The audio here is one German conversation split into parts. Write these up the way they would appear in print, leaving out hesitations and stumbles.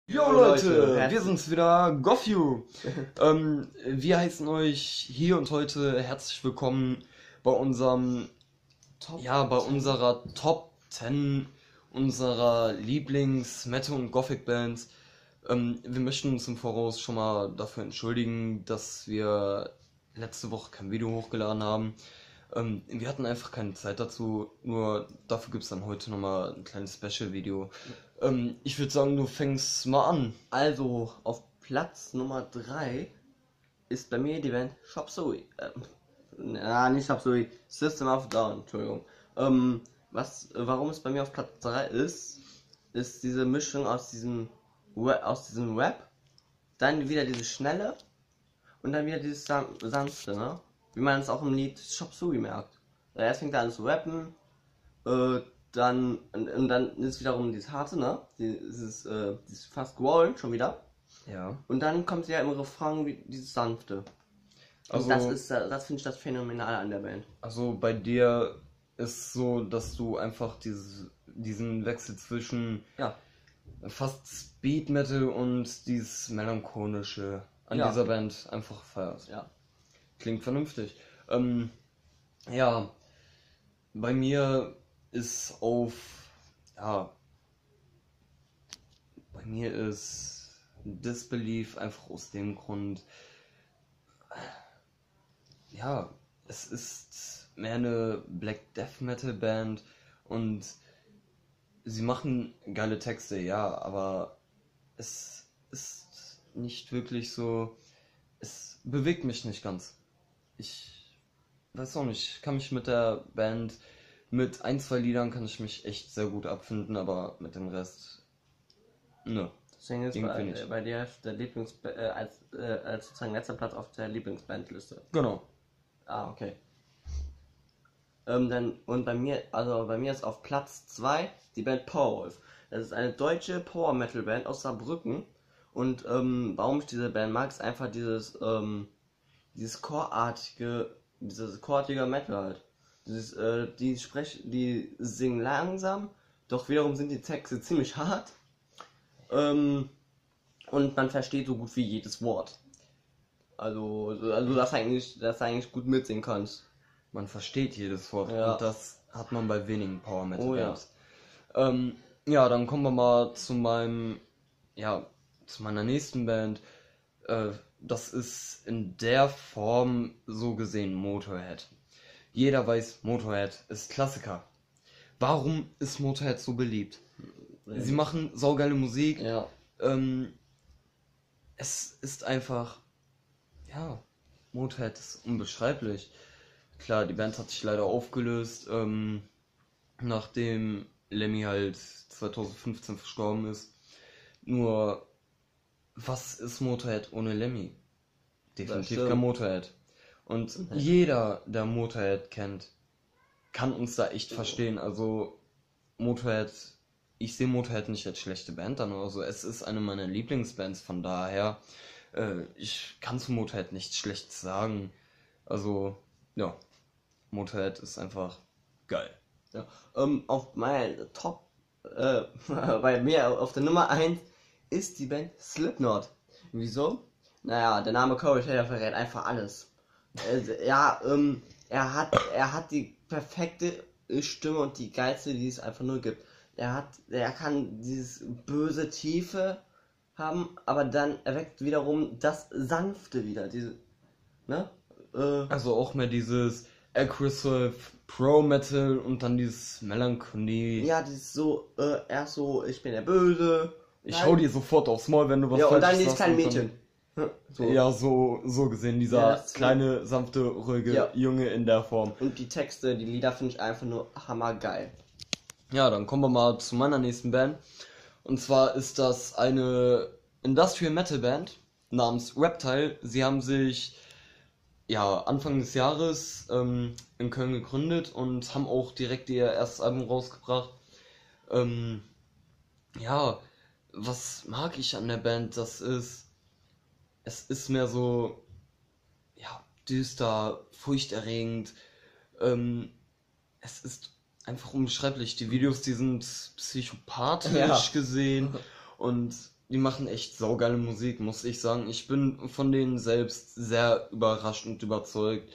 Jo Leute, wir sind's wieder, Goffyu. Wir heißen euch hier und heute herzlich willkommen bei unserem, bei unserer Top 10 unserer Lieblings-Metal- und Gothic-Bands. Wir möchten uns im Voraus schon mal dafür entschuldigen, dass wir letzte Woche kein Video hochgeladen haben. Wir hatten einfach keine Zeit dazu, nur dafür gibt es dann heute nochmal ein kleines Special-Video. Ich würde sagen, du fängst mal an. Also, auf Platz Nummer 3 ist bei mir die Band Chop Suey. Nicht Chop Suey, System of a Down, Entschuldigung. Warum es bei mir auf Platz 3 ist diese Mischung aus diesem Rap, dann wieder dieses Schnelle und dann wieder dieses Sanfte, ne? Wie man es auch im Lied Chop Suey merkt. Erst fängt er an zu rappen, dann ist wiederum dieses harte, ne? Dieses fast Growlen schon wieder. Ja. Und dann kommt ja im Refrain dieses sanfte. Also, das finde ich das Phänomenale an der Band. Also bei dir ist so, dass du einfach diesen Wechsel zwischen fast Speed Metal und dieses melancholische an dieser Band einfach feierst. Ja. Klingt vernünftig. Bei mir ist bei mir ist Disbelief einfach aus dem Grund, es ist mehr eine Black Death Metal Band und sie machen geile Texte, aber es ist nicht wirklich so, es bewegt mich nicht ganz. Ich weiß auch nicht, ich kann mich mit der Band, mit ein, zwei Liedern kann ich mich echt sehr gut abfinden, aber mit dem Rest, ne. Deswegen ist bei dir der als sozusagen letzter Platz auf der Lieblingsbandliste. Genau. Ah, okay. Bei mir ist auf Platz 2 die Band Powerwolf. Das ist eine deutsche Power Metal Band aus Saarbrücken. Und warum ich diese Band mag, ist einfach dieses chorartige Metal halt. Die singen langsam, doch wiederum sind die Texte ziemlich hart. Und man versteht so gut wie jedes Wort. Also dass eigentlich gut mitsingen kannst. Man versteht jedes Wort Ja. und das hat man bei wenigen Power Metal Oh, Bands. Dann kommen wir mal zu meiner nächsten Band. Das ist in der Form so gesehen Motorhead. Jeder weiß, Motorhead ist Klassiker. Warum ist Motorhead so beliebt? Sie machen saugeile Musik. Ja. Es ist einfach, Motorhead ist unbeschreiblich. Klar, die Band hat sich leider aufgelöst, nachdem Lemmy halt 2015 verstorben ist. Nur, was ist Motorhead ohne Lemmy? Definitiv kein Motorhead. Und jeder, der Motorhead kennt, kann uns da echt verstehen. Also, Motorhead, ich sehe Motorhead nicht als schlechte Band an oder so. Es ist eine meiner Lieblingsbands, von daher, ich kann zu Motorhead nichts Schlechtes sagen. Also, Motorhead ist einfach geil. Ja. Auf meiner Top, bei mir auf der Nummer 1 ist die Band Slipknot. Wieso? Naja, der Name Corey Taylor verrät einfach alles. Er hat die perfekte Stimme und die geilste, die es einfach nur gibt. Er kann dieses böse Tiefe haben, aber dann erweckt wiederum das Sanfte wieder. Also auch mehr dieses Aggressive Pro Metal und dann dieses Melancholie. Ja, dieses so, erst so, ich bin der Böse. Ich hau dir sofort aufs Maul, wenn du was falsch sagst. Ja, und dann dieses kleine Mädchen. So. Ja, so gesehen, dieser kleine, sanfte, ruhige Junge in der Form. Und die Lieder finde ich einfach nur hammergeil. Ja, dann kommen wir mal zu meiner nächsten Band. Und zwar ist das eine Industrial Metal Band namens Reptile. Sie haben sich Anfang des Jahres in Köln gegründet und haben auch direkt ihr erstes Album rausgebracht. Was mag ich an der Band? Es ist mehr so, düster, furchterregend. Es ist einfach unbeschreiblich. Die Videos, die sind psychopathisch gesehen und die machen echt saugeile Musik, muss ich sagen. Ich bin von denen selbst sehr überrascht und überzeugt.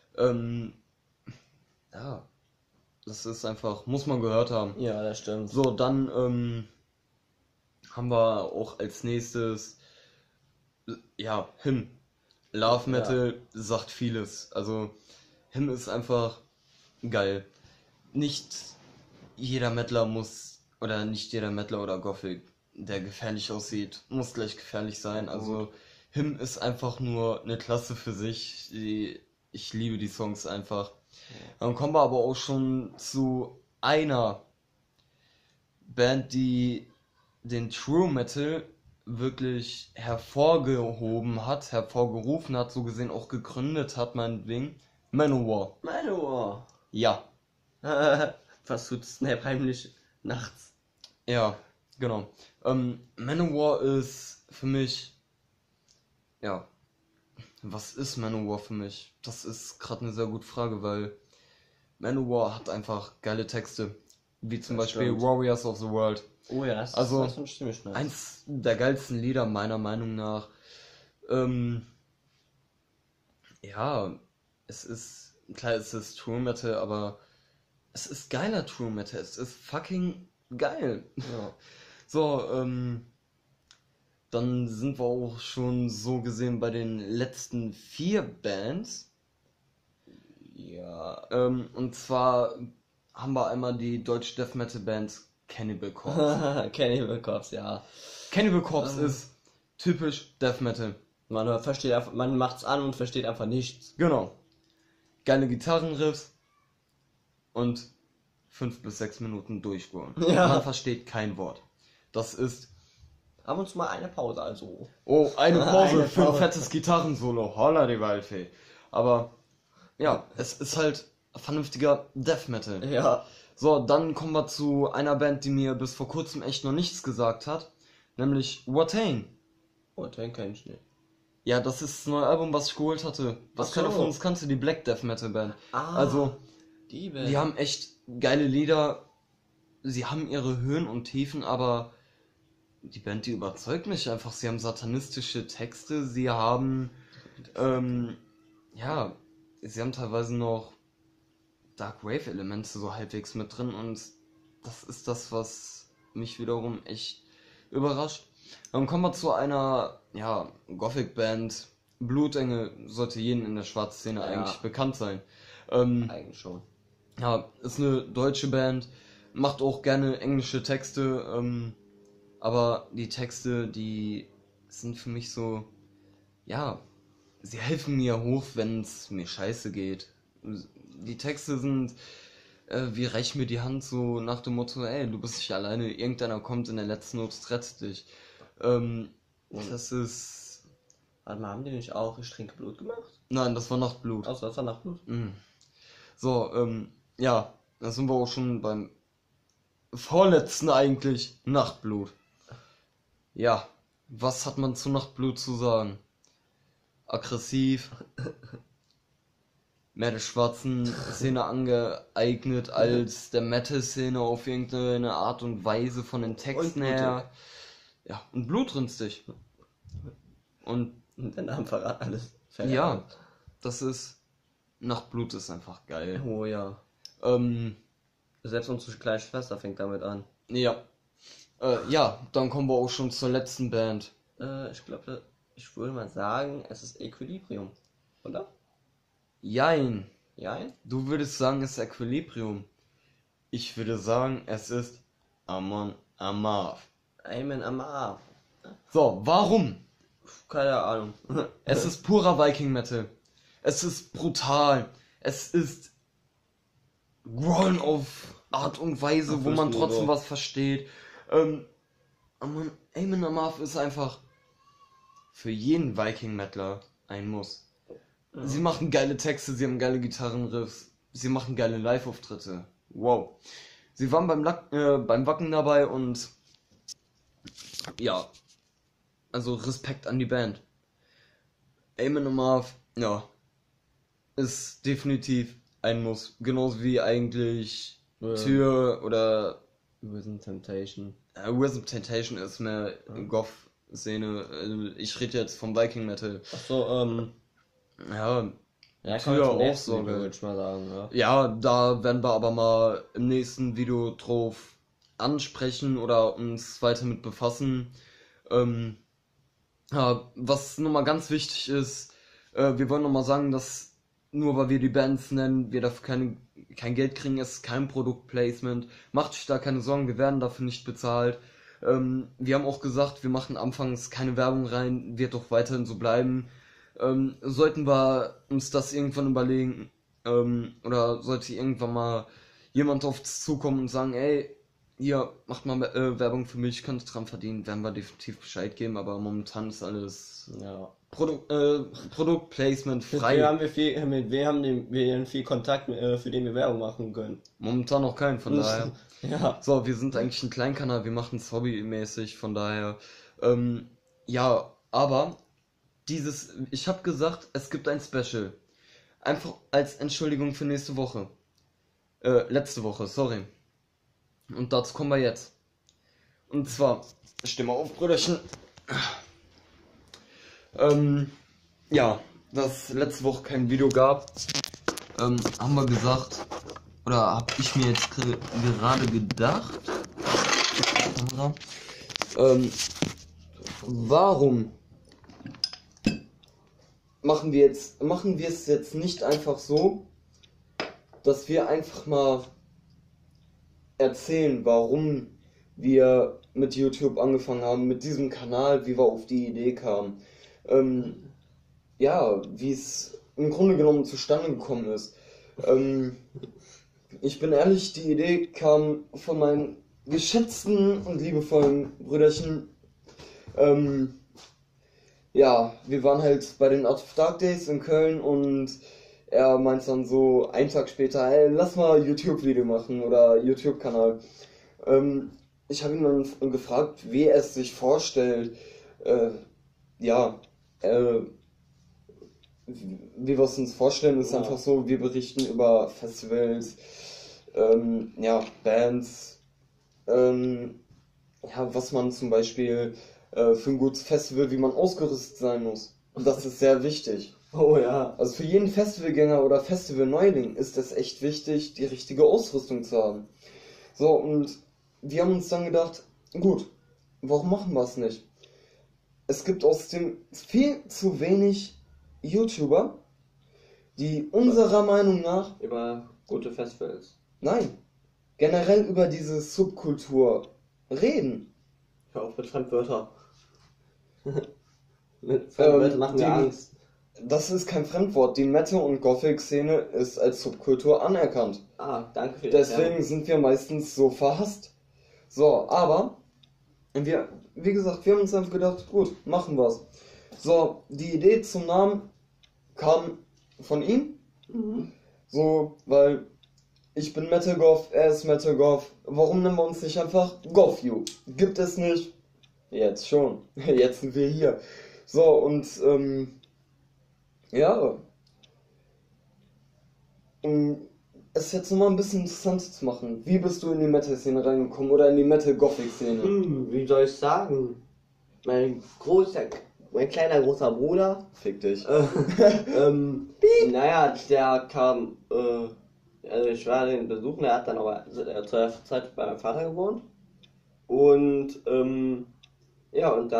Ja, das ist einfach, muss man gehört haben. Ja, das stimmt. So, dann haben wir auch als nächstes, ja, Him. Love Metal sagt vieles. Also, Him ist einfach geil. Nicht jeder Metaler muss, oder nicht jeder Metaler oder Gothic, der gefährlich aussieht, muss gleich gefährlich sein. Also, Him ist einfach nur eine Klasse für sich. Ich liebe die Songs einfach. Dann kommen wir aber auch schon zu einer Band, die den True Metal wirklich hervorgehoben hat, hervorgerufen hat, so gesehen auch gegründet hat, meinetwegen. Manowar. Manowar. Ja. Was tut Snap heimlich nachts? Ja, genau. Manowar ist für mich, ja, was ist Manowar für mich? Das ist gerade eine sehr gute Frage, weil Manowar hat einfach geile Texte, wie zum Beispiel stimmt. Warriors of the World. Oh ja, das ist schon ziemlich nice. Eins der geilsten Lieder meiner Meinung nach. Ja, es ist, klar, es ist True Metal, aber es ist geiler True Metal. Es ist fucking geil. Ja. So, dann sind wir auch schon so gesehen bei den letzten 4 Bands. Ja. Und zwar haben wir einmal die deutsche Death Metal Band Cannibal Corpse. Cannibal Corpse, ja. Cannibal Corpse ist typisch Death Metal. Man versteht einfach, man macht's an und versteht einfach nichts. Genau. Geile Gitarrenriffs und 5 bis 6 Minuten durchgehen. Ja. Man versteht kein Wort. Das ist... Ab und zu mal eine Pause, also. Oh, eine Pause Eine für ein Pause. fettes Gitarrensolo. Holla die Waldfee. Aber ja, es ist halt vernünftiger Death Metal. Ja. So, dann kommen wir zu einer Band, die mir bis vor kurzem echt noch nichts gesagt hat. Nämlich Watain. Oh, den kenn ich nicht. Ja, das ist das neue Album, was ich geholt hatte. Was Ach so. keiner von uns kannte, die Black Death Metal Band. Ah, Also, die Band. die haben echt geile Lieder. Sie haben ihre Höhen und Tiefen, aber die Band, die überzeugt mich einfach. Sie haben satanistische Texte, sie haben, ja, sie haben teilweise noch Dark Wave Elemente so halbwegs mit drin und das ist das, was mich wiederum echt überrascht. Dann kommen wir zu einer, ja, Gothic Band. Blutengel sollte jedem in der Schwarzszene eigentlich bekannt sein. Eigentlich schon. Ja, ist eine deutsche Band, macht auch gerne englische Texte, aber die Texte, die sind für mich so, ja, sie helfen mir hoch, wenn es mir scheiße geht. Die Texte sind, wie reich mir die Hand, so nach dem Motto, ey, du bist nicht alleine, irgendeiner kommt in der letzten Not, rettet dich. Das ist... Warte mal, haben die nicht auch Ich trinke Blut gemacht? Nein, das war Nachtblut. Außer das war Nachtblut. So, ja, da sind wir auch schon beim vorletzten eigentlich, Nachtblut. Ja, was hat man zu Nachtblut zu sagen? Aggressiv, mehr der schwarzen Szene angeeignet als der Metal-Szene auf irgendeine Art und Weise von den Texten her. Ja, und blutrünstig. Und Der Name verrat alles. ja, das ist... Nachtblut ist einfach geil. Oh ja. Selbst unsere kleine Schwester fängt damit an. Ja. Ja, dann kommen wir auch schon zur letzten Band. Ich glaube, ich würde mal sagen, es ist Equilibrium. Oder? Jein. Ja? Du würdest sagen, es ist Equilibrium. Ich würde sagen, es ist Amon Amarth. Amen Amar. So, warum? Keine Ahnung. Es ist purer Viking Metal. Es ist brutal. Es ist Grollen auf Art und Weise, wo man trotzdem was versteht. Amon Amarth ist einfach für jeden Viking Metaler ein Muss. Sie machen geile Texte, sie haben geile Gitarrenriffs, sie machen geile Live-Auftritte. Wow. Sie waren beim Wacken dabei und ja, also Respekt an die Band. Amon Amarth, ja, ist definitiv ein Muss. Genauso wie eigentlich Tür oder Within Temptation. Within Temptation ist mehr Goth-Szene. Ich rede jetzt vom Viking Metal. Achso, Ja, ja, früher auch auch so, würde ich mal sagen, ja. Ja, da werden wir aber mal im nächsten Video drauf ansprechen oder uns weiter mit befassen. Ja, was nochmal ganz wichtig ist, wir wollen nochmal sagen, dass nur weil wir die Bands nennen, wir dafür kein Geld kriegen, es ist kein Produktplacement. Macht euch da keine Sorgen, wir werden dafür nicht bezahlt. Wir haben auch gesagt, wir machen anfangs keine Werbung rein, wird doch weiterhin so bleiben. Sollten wir uns das irgendwann überlegen, oder sollte irgendwann mal jemand auf uns zukommen und sagen, ey, hier, macht mal Werbung für mich, könnt ihr dran verdienen, werden wir definitiv Bescheid geben, aber momentan ist alles Ja. Produktplacement frei. Mit wem haben wir denn viel Kontakt, für den wir Werbung machen können? Momentan noch keinen, von daher. Ja. So, wir sind eigentlich ein Kleinkanal, wir machen es hobbymäßig, von daher. Ja, aber ich habe gesagt, es gibt ein Special. Einfach als Entschuldigung für nächste Woche. Letzte Woche, sorry. Und dazu kommen wir jetzt. Und zwar, steh mal auf, Brüderchen. Ja, dass letzte Woche kein Video gab, haben wir gesagt, oder habe ich mir jetzt gerade gedacht, warum machen wir es jetzt nicht einfach so, dass wir einfach mal erzählen, warum wir mit YouTube angefangen haben, mit diesem Kanal, wie wir auf die Idee kamen. Ja, wie es im Grunde genommen zustande gekommen ist. Ich bin ehrlich, die Idee kam von meinem geschätzten und liebevollen Brüderchen. Ja, wir waren halt bei den Art of Dark Days in Köln und er meint dann so einen Tag später, hey, lass mal YouTube-Video machen oder YouTube-Kanal. Ich habe ihn dann gefragt, wie er es sich vorstellt. Ja, wie wir es uns vorstellen, ist einfach so, wir berichten über Festivals, ja, Bands, ja, was man zum Beispiel für ein gutes Festival, wie man ausgerüstet sein muss. Und das ist sehr wichtig. Oh ja. Also für jeden Festivalgänger oder Festivalneuling ist es echt wichtig, die richtige Ausrüstung zu haben. So, und wir haben uns dann gedacht, gut, warum machen wir es nicht? Es gibt außerdem viel zu wenig YouTuber, die unserer Meinung nach... Über gute Festivals. Nein, generell über diese Subkultur reden. Hör auf mit Fremdwörter. Mit Fremdwörter machen wir Angst. Das ist kein Fremdwort. Die Metal- und Gothic-Szene ist als Subkultur anerkannt. Ah, danke für das. Deswegen sind wir meistens so verhasst. So, aber wie gesagt, wir haben uns einfach gedacht, gut, machen wir's. So, die Idee zum Namen kam von ihm. So, weil ich bin Metal Goth, er ist Metal Goth. Warum nennen wir uns nicht einfach Goth-You? Gibt es nicht? Jetzt schon. Jetzt sind wir hier. So, und ja, um es jetzt nochmal ein bisschen interessant zu machen, wie bist du in die Metal-Szene reingekommen oder in die Metal-Gothic-Szene? Wie soll ich sagen? Mein kleiner großer Bruder. Fick dich. Naja, der kam, also ich war den besuchen, er hat dann aber zu der Zeit bei meinem Vater gewohnt. Und, ja, und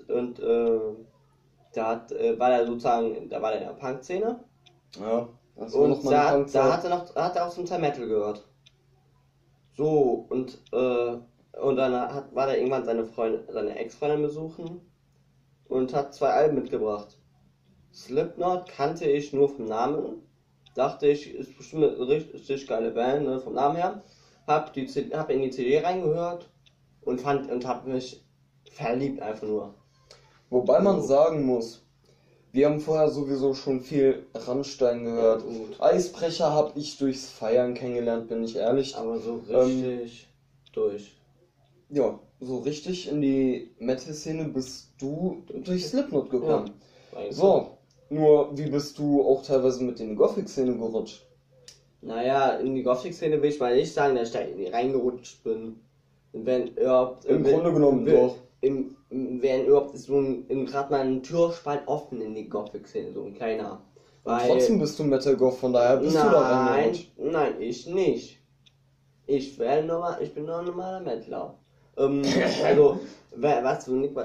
war er sozusagen, da war er in der Punk-Szene. Ja, das war und noch mal da hat er auch zum Teil Metal gehört. So, und dann war da irgendwann seine Ex-Freundin besuchen und hat 2 Alben mitgebracht. Slipknot kannte ich nur vom Namen. Dachte ich, ist bestimmt eine richtig geile Band, ne, vom Namen her. Hab in die CD reingehört und hab mich verliebt einfach nur. Wobei man sagen muss, wir haben vorher sowieso schon viel Rammstein gehört. Eisbrecher habe ich durchs Feiern kennengelernt, bin ich ehrlich. Aber so richtig durch. Ja, so richtig in die Metal-Szene bist du durch Slipknot gekommen. Ja, so, nur wie bist du auch teilweise mit in die Gothic-Szene gerutscht? Naja, in die Gothic-Szene will ich mal nicht sagen, dass ich da irgendwie reingerutscht bin. Wenn überhaupt. Im Grunde genommen doch. Wenn überhaupt ist so gerade mal ein Türspalt offen in die Gothic-Szene, so ein kleiner. Weil trotzdem bist du Metal Goth, von daher bist du da reingerutscht. Nein, ich nicht. Ich bin nur ein normaler Metaler. Also, was du nicht,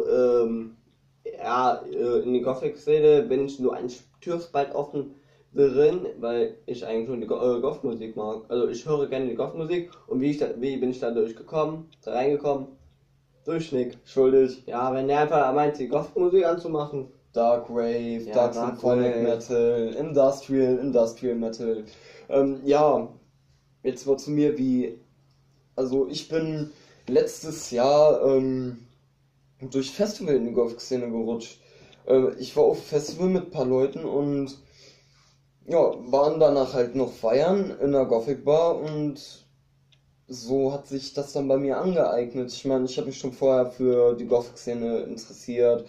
in die Gothic-Szene bin ich nur ein Türspalt offen drin, weil ich eigentlich schon die Goth-Musik mag. Also ich höre gerne die Goth-Musik und wie bin ich da reingekommen? Durch Nick. Schuldig. Ja, wenn der einfach meint, die Goth-Musik anzumachen. Dark Wave, ja, Dark Symphonic Metal, Industrial Metal. Jetzt war zu mir also ich bin letztes Jahr durch Festival in die Golf-Szene gerutscht. Ich war auf Festival mit ein paar Leuten und waren danach halt noch feiern in einer Gothic Bar und so hat sich das dann bei mir angeeignet. Ich meine, ich habe mich schon vorher für die Gothic-Szene interessiert.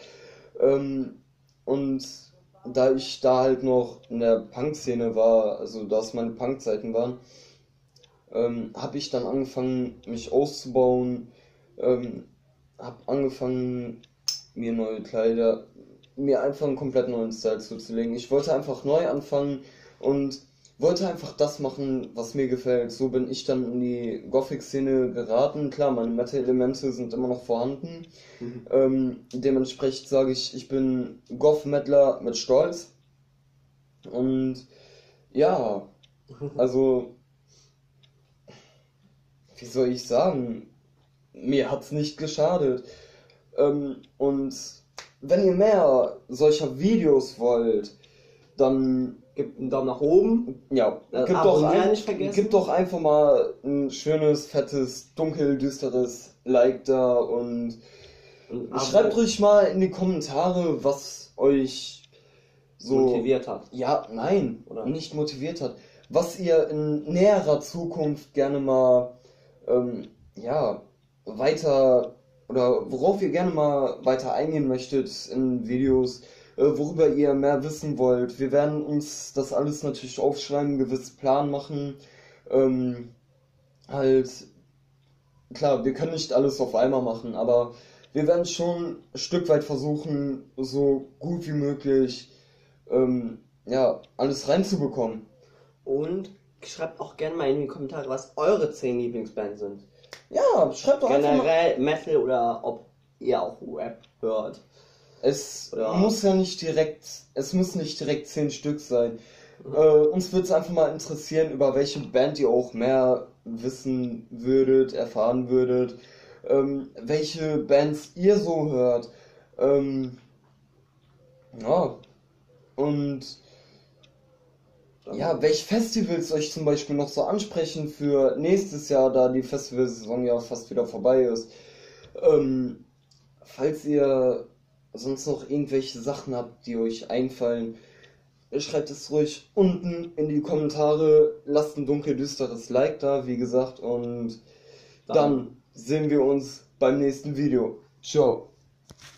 Und da ich da halt noch in der Punk-Szene war, also dass meine Punk-Zeiten waren, habe ich dann angefangen, mich auszubauen, habe angefangen, mir neue Kleider, mir einfach einen komplett neuen Style zuzulegen. Ich wollte einfach neu anfangen und wollte einfach das machen, was mir gefällt. So bin ich dann in die Gothic-Szene geraten. Klar, meine Metal-Elemente sind immer noch vorhanden. Dementsprechend sage ich bin Goth-Metaler mit Stolz. Und ja, also, wie soll ich sagen, mir hat's nicht geschadet. Und wenn ihr mehr solcher Videos wollt, dann gebt einen Daumen nach oben. Ja, gib doch einfach mal ein schönes, fettes, dunkel, düsteres Like da und schreibt ruhig mal in die Kommentare, was euch so motiviert hat. Ja, nein, oder nicht motiviert hat. Was ihr in näherer Zukunft gerne mal weiter oder worauf ihr gerne mal weiter eingehen möchtet in Videos. Worüber ihr mehr wissen wollt. Wir werden uns das alles natürlich aufschreiben, einen gewissen Plan machen. Klar, wir können nicht alles auf einmal machen, aber wir werden schon ein Stück weit versuchen, so gut wie möglich alles reinzubekommen. Und schreibt auch gerne mal in die Kommentare, was eure 10 Lieblingsbands sind. Ja, schreibt doch generell einfach mal. Metal oder ob ihr auch Rap hört. Es muss nicht direkt 10 Stück sein. Uns würde es einfach mal interessieren, über welche Band ihr auch mehr wissen würdet, erfahren würdet, welche Bands ihr so hört. Welche Festivals euch zum Beispiel noch so ansprechen für nächstes Jahr, da die Festivalsaison ja fast wieder vorbei ist. Falls ihr sonst noch irgendwelche Sachen habt, die euch einfallen, schreibt es ruhig unten in die Kommentare, lasst ein dunkel-düsteres Like da, wie gesagt, und dann sehen wir uns beim nächsten Video. Ciao.